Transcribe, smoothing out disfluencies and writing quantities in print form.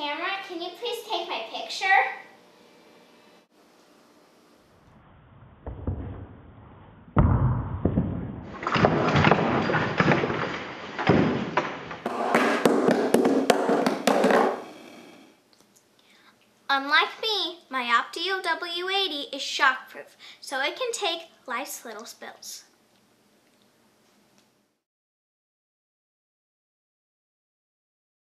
camera, can you please take my picture? Unlike me, my Optio W80 is shockproof, so it can take life's little spills.